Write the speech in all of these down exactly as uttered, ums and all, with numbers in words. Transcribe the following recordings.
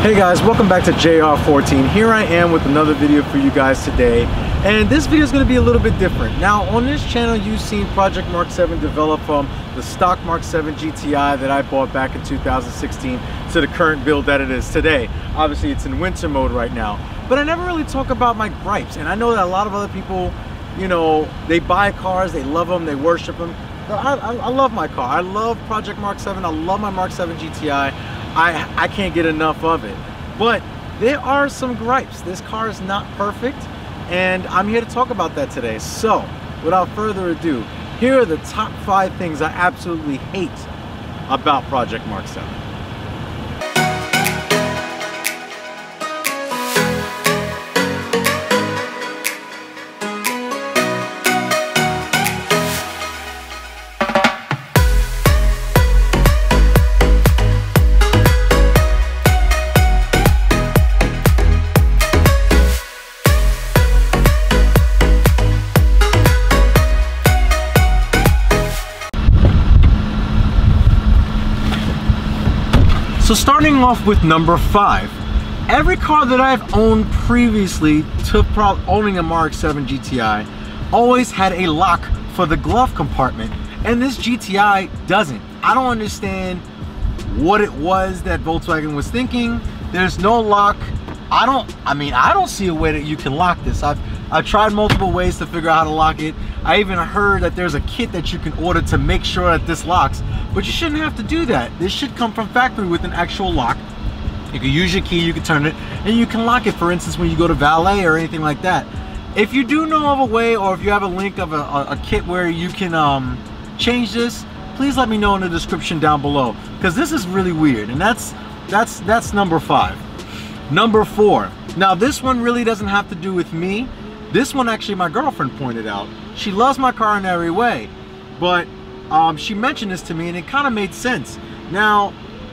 Hey guys, welcome back to J R fourteen. Here I am with another video for you guys today, and this video is going to be a little bit different. Now on this channel you've seen Project Mark seven develop from the stock Mark seven G T I that I bought back in two thousand sixteen to the current build that it is today. Obviously it's in winter mode right now, but I never really talk about my gripes, and I know that a lot of other people, you know, they buy cars, they love them, they worship them. I, I, I love my car. I love Project Mark seven. I love my Mark seven G T I. I, I can't get enough of it. But there are some gripes. This car is not perfect, and I'm here to talk about that today. So, without further ado, here are the top five things I absolutely hate about Project Mark seven. So starting off with number five, every car that I've owned previously to owning a Mark seven G T I always had a lock for the glove compartment, and this G T I doesn't. I don't understand what it was that Volkswagen was thinking. There's no lock. I don't, I mean, I don't see a way that you can lock this. I've, I've tried multiple ways to figure out how to lock it. I even heard that there's a kit that you can order to make sure that this locks, but you shouldn't have to do that. This should come from factory with an actual lock. You can use your key, you can turn it, and you can lock it, for instance, when you go to valet or anything like that. If you do know of a way, or if you have a link of a, a, a kit where you can um, change this, please let me know in the description down below, because this is really weird. And that's, that's, that's number five. Number four. Now this one really doesn't have to do with me. This one actually my girlfriend pointed out. She loves my car in every way, but um, she mentioned this to me and it kind of made sense. Now,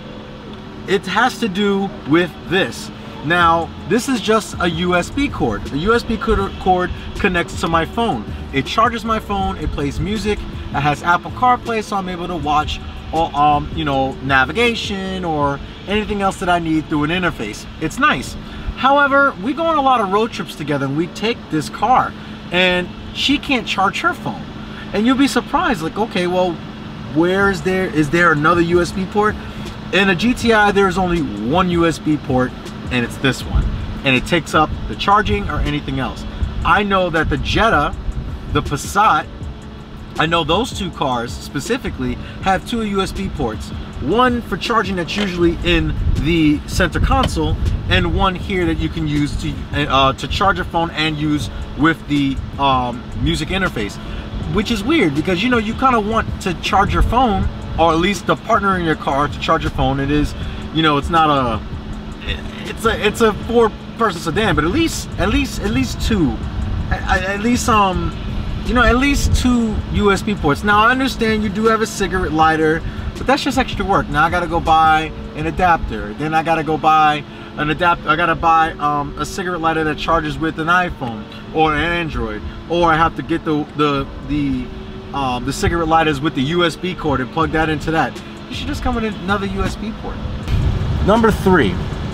it has to do with this. Now, this is just a U S B cord. The U S B cord connects to my phone. It charges my phone, it plays music, it has Apple CarPlay, so I'm able to watch all, um, you know, navigation or anything else that I need through an interface. It's nice. However, we go on a lot of road trips together and we take this car and she can't charge her phone. And you'll be surprised, like, okay, well, where is there, is there another U S B port? In a G T I, there's only one U S B port, and it's this one. And it takes up the charging or anything else. I know that the Jetta, the Passat, I know those two cars specifically have two U S B ports. One for charging that's usually in the center console, and one here that you can use to uh, to charge your phone and use with the um, music interface. Which is weird because, you know, you kind of want to charge your phone, or at least the partner in your car to charge your phone. It is, you know, it's not a, it's a it's a four person sedan, but at least at least at least two, at, at least um. you know, at least two U S B ports. Now I understand you do have a cigarette lighter, but that's just extra work. Now I gotta go buy an adapter. Then I gotta go buy an adapter. I gotta buy um, a cigarette lighter that charges with an iPhone or an Android, or I have to get the the the um, the cigarette lighters with the U S B cord and plug that into that. You should just come with another U S B port. Number three,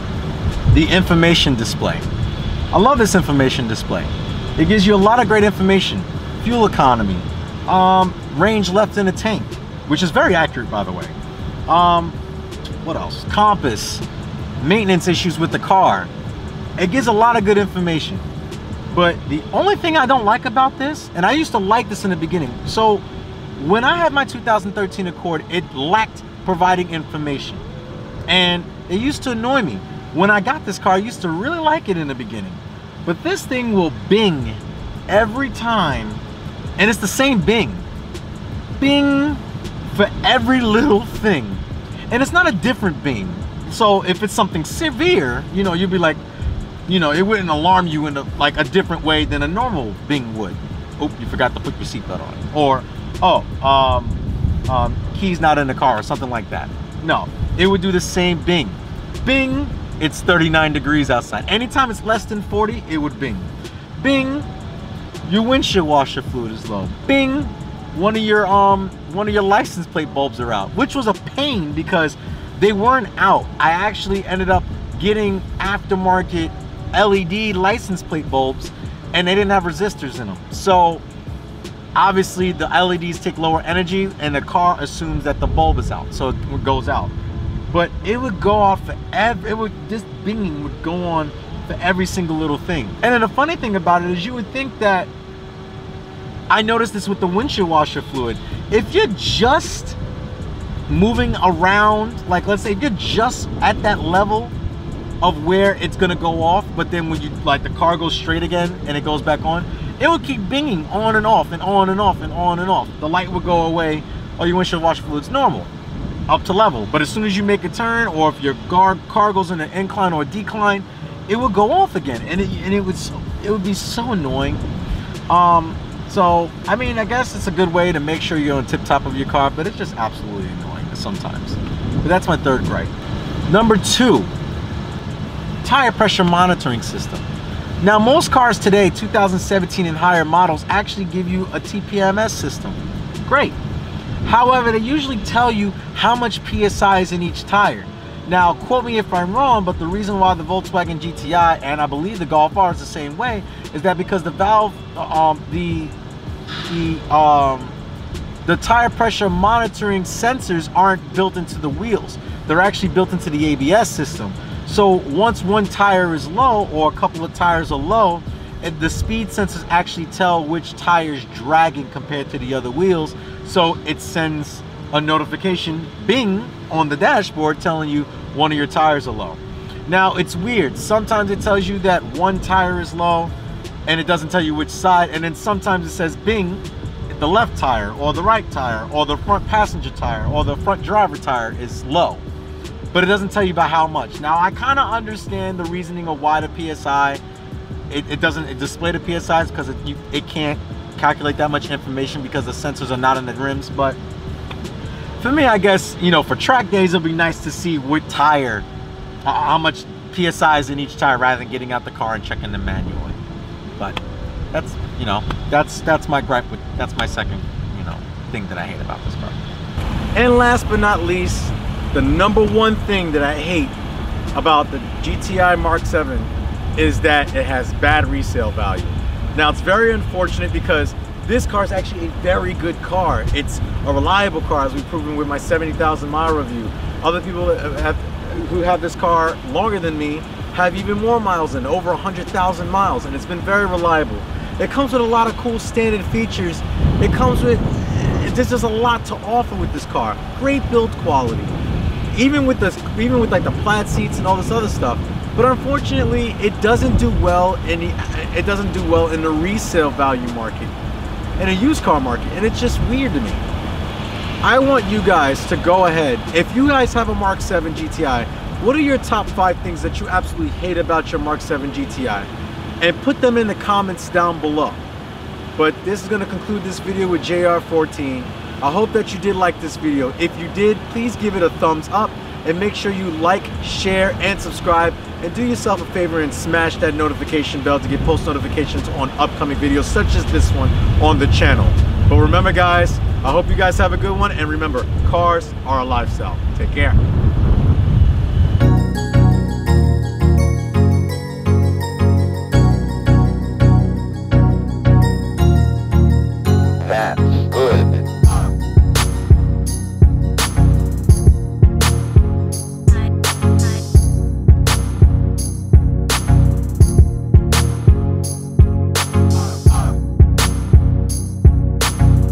the information display. I love this information display. It gives you a lot of great information. Fuel economy, um, range left in the tank, which is very accurate, by the way. Um, what else? Compass, maintenance issues with the car. It gives a lot of good information. But the only thing I don't like about this, and I used to like this in the beginning. So when I had my two thousand thirteen Accord, it lacked providing information. And it used to annoy me. When I got this car, I used to really like it in the beginning. But this thing will bing every time. And it's the same bing. Bing for every little thing. And it's not a different bing. So if it's something severe, you know, you'd be like, you know, it wouldn't alarm you in a, like a different way than a normal bing would. Oh, you forgot to put your seatbelt on. Or, oh, um, um, key's not in the car or something like that. No, it would do the same bing. Bing, it's thirty-nine degrees outside. Anytime it's less than forty, it would bing. Bing, your windshield washer fluid is low. Bing, one of your um one of your license plate bulbs are out, which was a pain because they weren't out. I actually ended up getting aftermarket L E D license plate bulbs, and they didn't have resistors in them. So obviously the L E Ds take lower energy, and the car assumes that the bulb is out, so it goes out. But it would go off for every, it would, this binging would go on for every single little thing. And then the funny thing about it is, you would think that, I noticed this with the windshield washer fluid, if you're just moving around, like let's say if you're just at that level of where it's gonna go off, but then when you, like the car goes straight again and it goes back on, it would keep binging on and off and on and off and on and off. The light would go away, or your windshield washer fluid's normal, up to level. But as soon as you make a turn, or if your car, car goes in an incline or a decline, it would go off again, and it, and it would so, it would be so annoying. Um, so I mean, I guess it's a good way to make sure you're on tip top of your car, but it's just absolutely annoying sometimes. But that's my third gripe. Number two, tire pressure monitoring system. Now most cars today, two thousand seventeen and higher models, actually give you a T P M S system. Great. However, they usually tell you how much P S I is in each tire. Now, quote me if I'm wrong, but the reason why the Volkswagen G T I, and I believe the Golf R is the same way, is that because the valve, um, the, the, um, the tire pressure monitoring sensors aren't built into the wheels. They're actually built into the A B S system. So once one tire is low, or a couple of tires are low, and the speed sensors actually tell which tire is dragging compared to the other wheels. So it sends a notification, bing, on the dashboard telling you one of your tires are low. Now it's weird. Sometimes it tells you that one tire is low and it doesn't tell you which side, and then sometimes it says bing, the left tire or the right tire or the front passenger tire or the front driver tire is low, but it doesn't tell you by how much. Now I kind of understand the reasoning of why the P S I, it, it doesn't it display the P S Is, because it, you, it can't calculate that much information because the sensors are not in the rims. But for me, I guess, you know, for track days, it'll be nice to see what tire, uh, how much P S I is in each tire, rather than getting out the car and checking them manually. But that's, you know, that's that's my gripe with, that's my second, you know, thing that I hate about this car. And last but not least, the number one thing that I hate about the G T I Mark seven is that it has bad resale value. Now it's very unfortunate, because this car is actually a very good car. It's a reliable car, as we've proven with my seventy thousand mile review. Other people have, who have this car longer than me have even more miles in, over one hundred thousand miles, and it's been very reliable. It comes with a lot of cool standard features. It comes with, there's just a lot to offer with this car. Great build quality, even with this, even with like the plaid seats and all this other stuff. But unfortunately, it doesn't do well in the, it doesn't do well in the resale value market, in a used car market, and it's just weird to me. I want you guys to go ahead. If you guys have a Mark seven G T I, what are your top five things that you absolutely hate about your Mark seven G T I? And put them in the comments down below. But this is going to conclude this video with J R fourteen. I hope that you did like this video. If you did, please give it a thumbs up, and make sure you like, share, and subscribe. And do yourself a favor and smash that notification bell to get post notifications on upcoming videos such as this one on the channel. But remember guys, I hope you guys have a good one, and remember, cars are a lifestyle. Take care.